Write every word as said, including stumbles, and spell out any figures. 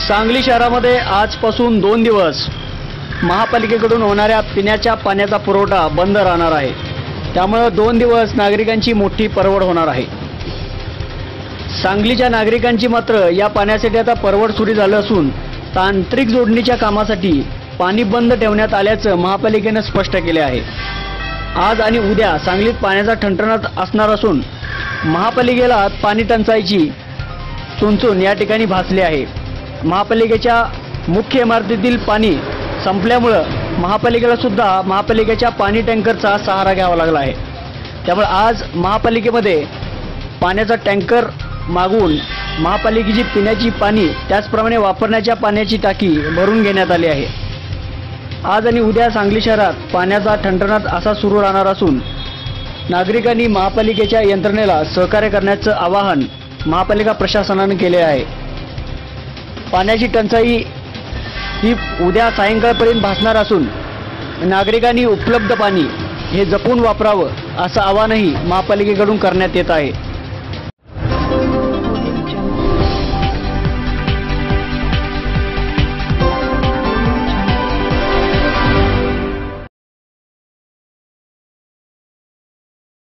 सांगली शहरामध्ये आजपासून दोन दिवस महापालिकेकडून होणाऱ्या पिण्याच्या पाण्याचा पुरवठा बंद राहणार आहे। त्यामुळे दोन दिवस नागरिकांची मोठी परवड होणार आहे। सांगलीच्या नागरिकांची मात्र या पाण्यासाठी आता परवड सुरू झालं असून तांत्रिक जोडणीच्या कामासाठी पाणी बंद ठेवण्यात आल्याचं महापालिकेने स्पष्ट केले आहे। आज आणि उद्या सांगलीत पाण्याचा ठणठणाट असणार असून महापालिकेला पाणी टंचाईची चुणचुण या ठिकाणी भासली आहे। महापालिकेच्या मुख्य इमारतीतील पाणी संपल्यामुळे महापालिकेला सुद्धा महापालिकेच्या पाणी टँकरचा सहारा घ्यावा लागला आहे। त्यामुळे आज महापालिकेमध्ये पाण्याचा टँकर मागवून महापालिकेची पिण्याची पाणी त्याचप्रमाणे वापरण्याच्या पाण्याची टाकी भरून घेण्यात आली आहे। आज आणि उद्या सांगली शहरात पाण्याचा ठणठणाट असा सुरू राहणार असून नागरिकांनी महापालिकेच्या यंत्रणेला सहकार्य करण्याचं आवाहन महापालिका प्रशासनाने केले आहे। पाण्याची टंचाई ही उद्या सायंकाळपर्यंत भासणार असून नागरिकांनी उपलब्ध पाणी हे जपून वापरावं असं आवाहनही महापालिकेकडून करण्यात येत आहे।